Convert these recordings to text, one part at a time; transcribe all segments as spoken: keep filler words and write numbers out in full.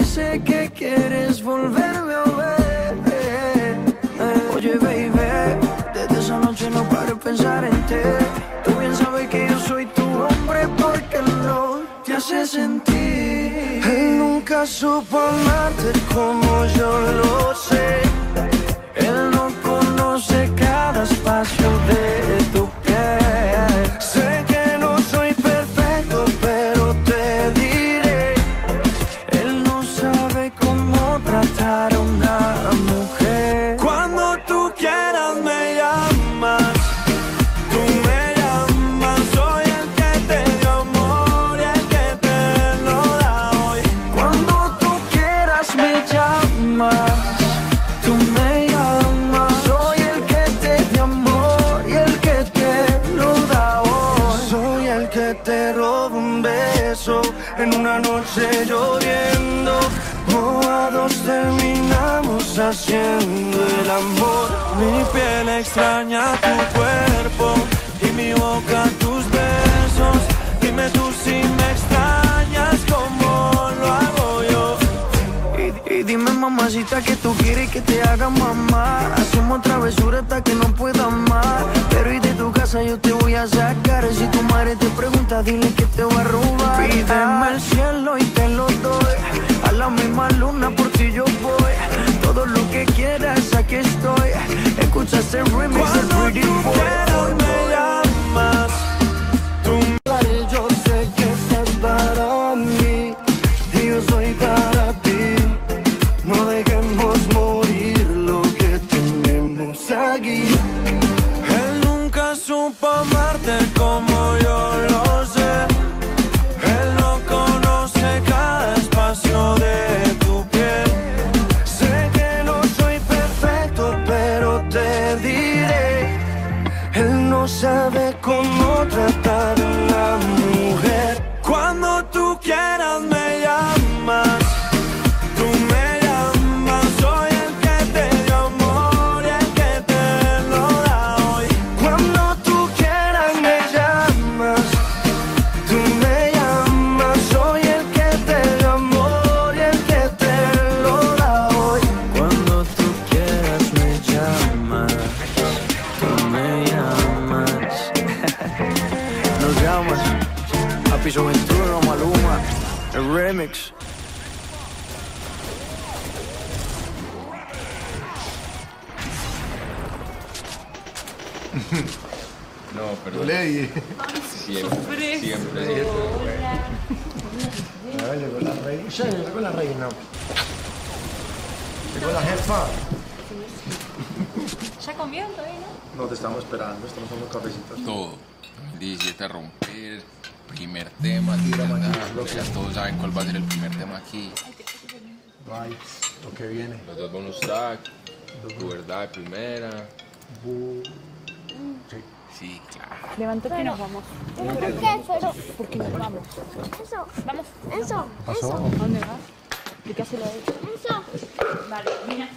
sé que quieres volverme a ver. Oye, baby, desde esa noche no paro de pensar en ti. Tú bien sabes que yo soy tu hombre porque no te hace sentir. Él nunca supo amarte como yo lo sé. Él no conoce cada espacio de tu piel. Sé que no soy perfecto, pero te diré, él no sabe cómo tratar a una mujer. Cuando tú quieras me llamas, tú me llamas. Soy el que te dio amor y el que te lo da hoy. Cuando tú quieras me llamas, tú me llamas. Soy el que te dio amor y el que te lo da hoy. Soy el que te roba un beso en una noche lloviendo. Mojados terminamos haciendo el amor. Mi piel extraña tu cuerpo y mi boca tus besos. Dime tú si me extrañas como lo hago yo. Y, y dime, mamacita, que tú quieres que te haga mamá. Hacemos travesura hasta que no pueda más. Pero y de tu casa yo te voy a sacar. Si tu madre te pregunta, dile que te va a robar. Pídeme el cielo y te lo doy. A la misma luna por ti yo voy. Todo lo que quieras, aquí estoy. Escucha este remix del Pretty Boy. Cuando tú quieras me llamas, tú me... Yo sé que estás para mí y yo soy para ti. No dejemos morir lo que tenemos aquí. Él nunca supo amarte como yo lo sé. Él no conoce cada espacio de tu piel. Sé que no soy perfecto, pero te diré, él no sabe cómo tratar a una mujer. Cuando tú quieras me llamas, tú me llamas. Soy el que te dio amor y el que te lo da hoy. Cuando tú quieras me llamas, tú me llamas. Soy el que te dio amor y el que te lo da hoy. Cuando tú quieras me llamas, tú me llamas. Nos llamas a Piso veintiuno, Maluma, el remix. No, pero Yo le dije. siempre, siempre, siempre. Ah, llegó la reina. Ya llegó la reina. Llegó la jefa. ¿Ya comió todavía, no? No, te estamos esperando, estamos tomando cafecitos. Todo. dos mil diecisiete a romper. Primer tema, tira ya todos saben cuál va a ser el primer tema aquí. Vibes, lo que viene. Los dos bonus track, tu verdad de primera. Bu... Sí. Sí, claro. Levántate que nos vamos. ¿Por qué? Pero... ¿Por qué nos vamos? Eso, Vamos. eso, ¿Pasó? eso, ¿A dónde vas? ¿De qué hace lo de hecho? eso. Vale, mira.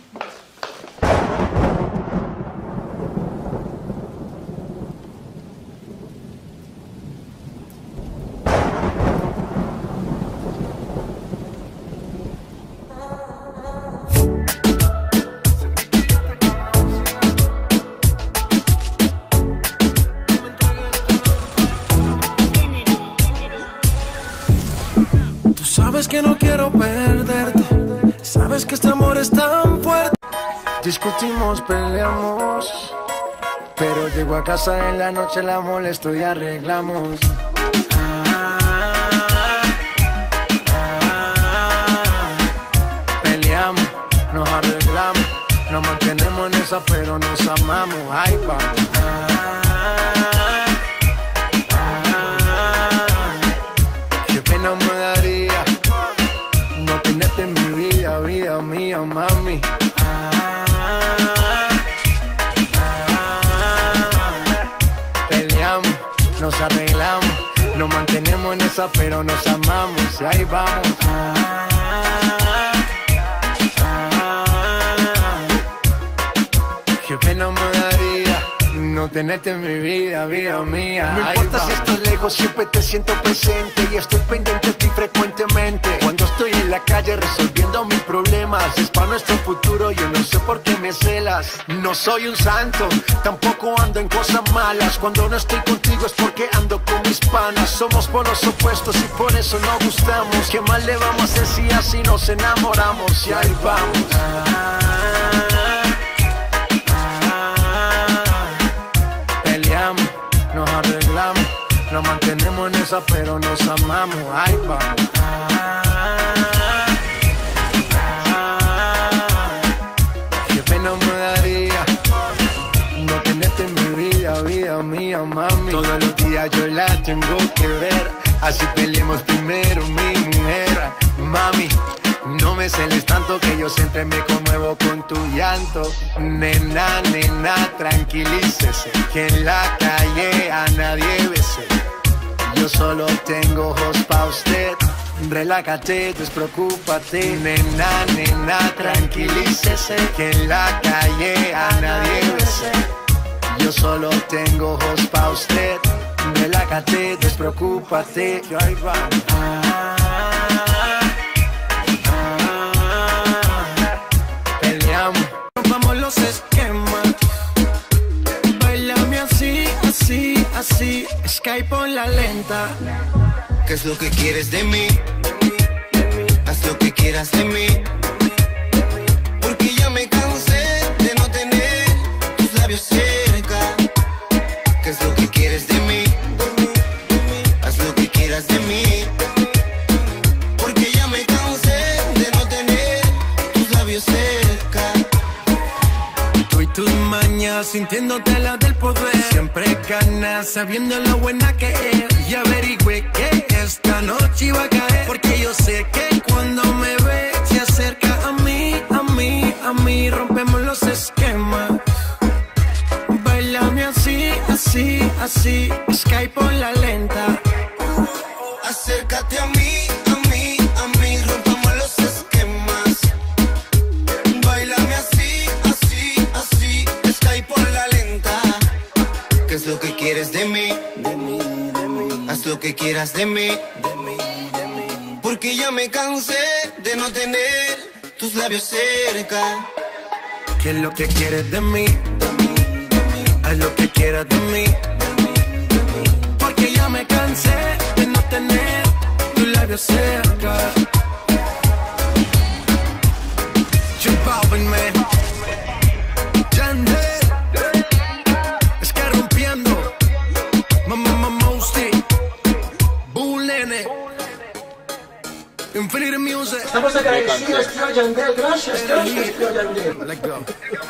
Tú sabes que no quiero perderte. Sabes que este amor es tan fuerte. Discutimos, peleamos, pero llego a casa en la noche, la molesto y arreglamos. Ah, ah, peleamos, nos arreglamos, nos mantenemos en esa, pero nos amamos. Ay, vamos. Ah, ah, qué pena me daría no tenerte en mi vida, vida mía, mami. Nos arreglamos, nos mantenemos en esa, pero nos amamos. Y ahí vamos. Ah, ah, qué pena me daría no tenerte en mi vida, vida mía. No importa si estás lejos, siempre te siento presente y estoy pendiente de ti frecuentemente. Cuando estoy en la calle resolviendo mis problemas, es para nuestro futuro, yo no sé por qué me celas. No soy un santo, tampoco ando en cosas malas. Cuando no estoy contigo es porque ando con mis panas. Somos polos opuestos y por eso no gustamos. ¿Qué más le vamos a hacer si así nos enamoramos? Y ahí vamos. Ah, peleamos, nos arreglamos, nos mantenemos en esa pero nos amamos. Ahí vamos. Ah, ah, qué pena me daría no tenerte en mi vida, vida mía, mami. Todos los días yo la tengo que ver, así peleemos primero, mi mujer. Mami, no me celes tanto que yo siempre me conmuevo con tu llanto. Nena, nena, tranquilícese, que en la calle a nadie bese. Yo solo tengo ojos pa' usted. Relájate, despreocúpate. Nena, nena, tranquilícese, que en la calle a nadie bese. Yo solo tengo ojos pa' usted. Relájate, despreocúpate. Yo ahí va. Ah, rompamos los esquemas. Bailame así, así, así. Skype por la lenta. ¿Qué es lo que quieres de mí? Haz lo que quieras de mí. Porque ya me cansé de no tener tus labios cerca. ¿Qué es lo que quieres de mí? Haz lo que quieras de mí. Porque ya me cansé de no tener tus labios cerca. Tus mañas, sintiéndote la del poder. Siempre ganas, sabiendo lo buena que es. Y averigüe que esta noche iba a caer. Porque yo sé que cuando me ve, se acerca a mí, a mí, a mí. Rompemos los esquemas. Bailame así, así, así. Skype por la lenta. Acércate a mí, a mí, a mí. Rompamos los esquemas. Bailame así, así, así. Skype por la lenta. ¿Qué es lo que quieres de mí? De mí, de mí. Haz lo que quieras de mí. De mí, de mí. Porque ya me cansé de no tener tus labios cerca. ¿Qué es lo que quieres de mí? De mí, de mí. Haz lo que quieras de mí. De mí, de mí. Porque ya me cansé de no tener tus labios cerca. J Balvin, man. Yandel. Es que rompiendo. Mamá, mamá, usted. Bull Nene. Infinity Music. Estamos agradecidos, tío Yandel. Gracias, gracias, tío Yandel. Let's go.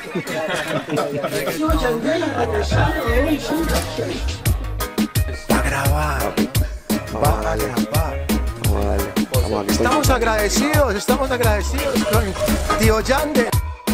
Tío Yandel ha regresado hoy, sí, gracias. Va a grabar. Va a grabar. Estamos agradecidos, estamos agradecidos con tío Yandel.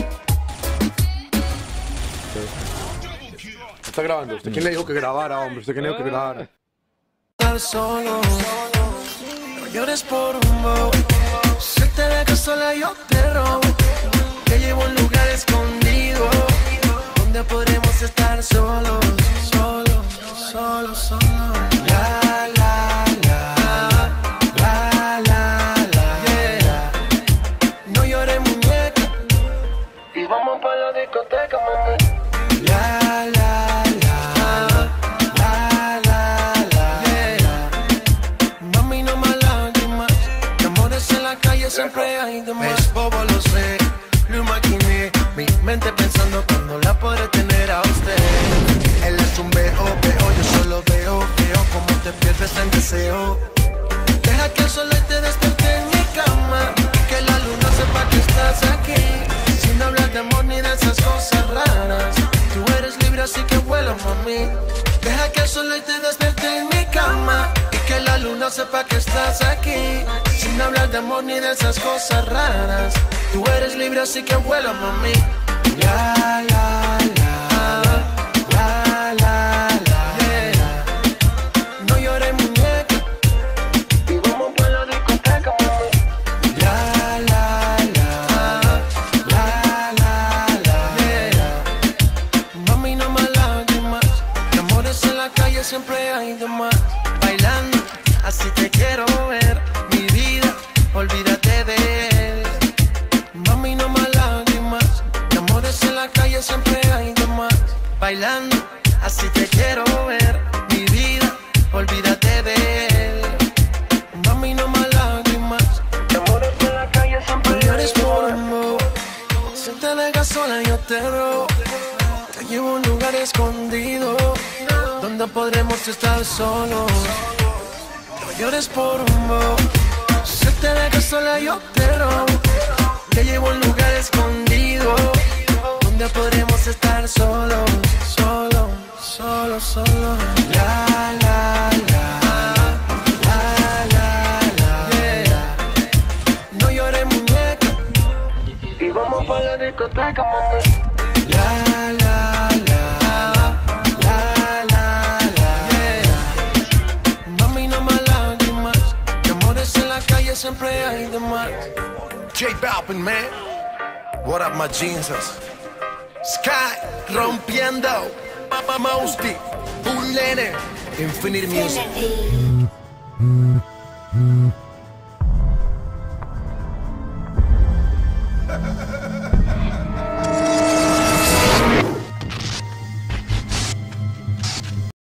Está grabando. ¿Usted quién le dijo que grabara, hombre? ¿Usted quién le dijo que grabara? Solo, no llores por un bobo. Si te dejo sola yo te robo. Te llevo a un lugar escondido donde podremos estar solos, solos, solos, solos. La, la, la, la, la, la, yeah. No llores, muñeca, y vamos pa' la discoteca, mami. La, la, la, la, la, la, yeah. Mami, no más lágrimas, de amores en la calle siempre hay de más. Es bobo, lo sé, lo imaginé, mi mente pensando cuando la podré tener a usted. Él es un veo, veo, yo solo veo, veo como te pierdes en deseo. Deja que el sol te despierte en mi cama, que la luna sepa que estás aquí, sin hablar de amor ni de esas cosas raras. Tú eres libre así que vuela, mami. Deja que el sol te despierte en mi cama, y que la luna sepa que estás aquí, sin hablar de amor ni de esas cosas raras. Tú eres libre así que vuela, mami. La, la, la, la, la, la, yeah. No llores, muñeca, y vamos pa' la discoteca, mami. La, la, la, la, la, la, yeah. Mami, no más lágrimas, hay de más. Bailando, así te quiero ver. Mi vida, olvídate de él. Mami, no más lágrimas. De amores en la calle siempre hay de más. Bailando, así te quiero ver. Mi vida, olvídate de él. Mami, no más lágrimas. De amores en la calle siempre hay de más. Por amor. Si te dejas sola yo te robo. Te llevo a un lugar escondido donde podremos estar solos. No llores por amor. Si te dejas sola yo te robo. Te llevo a un lugar escondido donde podremos estar solos, solo, solo, solo. La, la, la, la, la, la, yeah. No llores, muñeca, y vamos pa' la discoteca, mami. La, la, la, la, la, la, yeah. Mami, no más lágrimas. De amores en la calle siempre hay de más. J Balvin, man. What up, my Jesus? Sky rompiendo. Papa Mousti. Bullene. Infinite Music.